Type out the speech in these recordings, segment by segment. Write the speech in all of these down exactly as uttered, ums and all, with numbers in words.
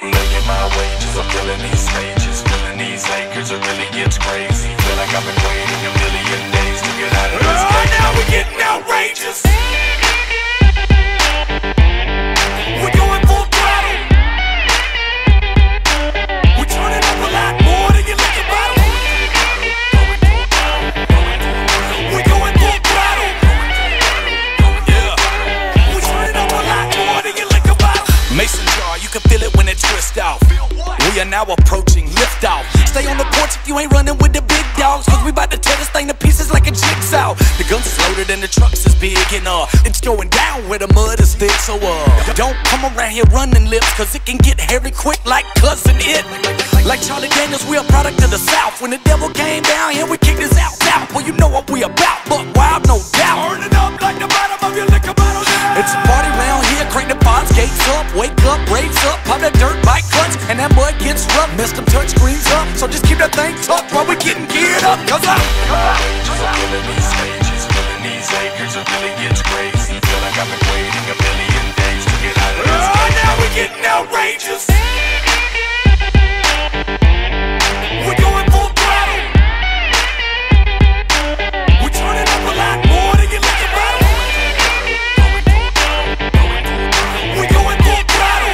I'm making my wages, I'm filling these stages, filling these acres, it really gets crazy. Feel like I've been waiting a million days to get out of this cage. Now we getting outrageous. We're going full throttle. We're turning up a lot more than your liquor bottle. We're going full throttle. Yeah. We're turning up a lot more than your liquor bottle. Mason jar, you can feel it when it twists off. We are now approaching liftoff. Stay on the porch if you ain't running with the big dogs, cause we bout to tear this thing to pieces like a jigsaw. The guns is loaded and the trucks is big, and uh it's going down where the mud is thick. So uh don't come around here running lips, cause it can get hairy quick like Cousin It. Like Charlie Daniels, we a product of the South. When the devil came down here, we kicked his out out. Well, you know what we about, but wild, no doubt. Burn it up like the bottom of your liquor bottle now. It's a party round here, crank the pods, gates up, wake up, raise up, pop that dirt bike clutch, and that mud gets rough. Messed them touch screens up, so just keep that thing tucked while we getting geared up. Cause I'm filling these stages, filling these acres, it really gets crazy. Feel like I've been waiting a million days to get out of this cage. Now we getting outrageous. We're going full throttle. We're turning up a lot more than your liquor bottle. We're going full throttle.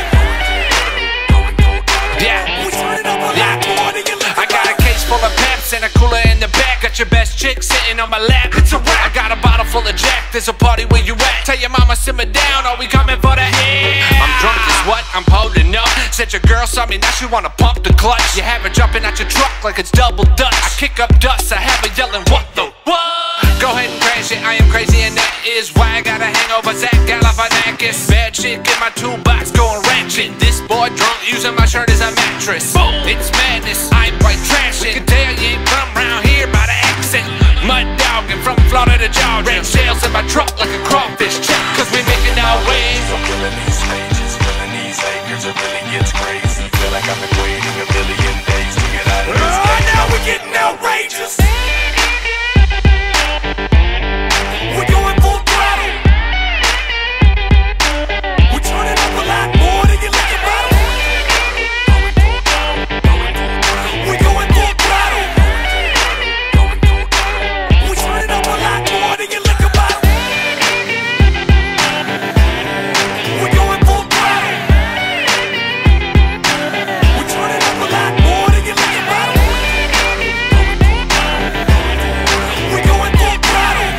Yeah. We're turning up a lot more than your liquor bottle. I got a case full of Peps and a cooler in the back. Got your best chick sitting on my lap. It's a wrap. I got a bottle full of Jack. There's a party where you at. Tell your mama simmer down. Are we coming for the head? I'm drunk as what? I'm holding up. Said your girl saw me, now she wanna pump the clutch. You have her jumping out your truck like it's double dutch. I kick up dust. I have her yelling, what the what? Go ahead and crash it. I am crazy and that is why I got a hangover. Zach Galifianakis. Bad shit, get my toolbox going ratchet. This boy drunk using my shirt as a mattress. Boom. It's madness. I'm quite trashing. You can tell you ain't from around here by the accent. Mud dogging from Florida to Georgia. Red shells in my truck like a crawfish check. Cause we making our ways. I'm filling these stages, filling these acres, it really gets crazy. Feel like I've been waiting a million days to get out of this cage. Now we getting outrageous. We're going full throttle. We're turning up a lot more than your liquor bottle. We're going full throttle. We're turning up a lot more than your liquor bottle. We're going full throttle. We're turning up a lot more than your liquor bottle. We're going full throttle.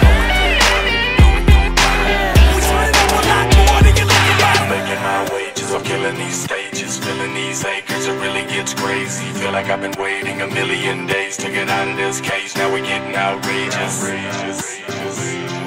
We're turning up a lot more than your liquor bottle. I'm making my wages, I'm killing these stages, filling these acres, it really gets crazy. Feel like I've been waiting a million days to get out of this cage. Now we're getting outrageous. outrageous.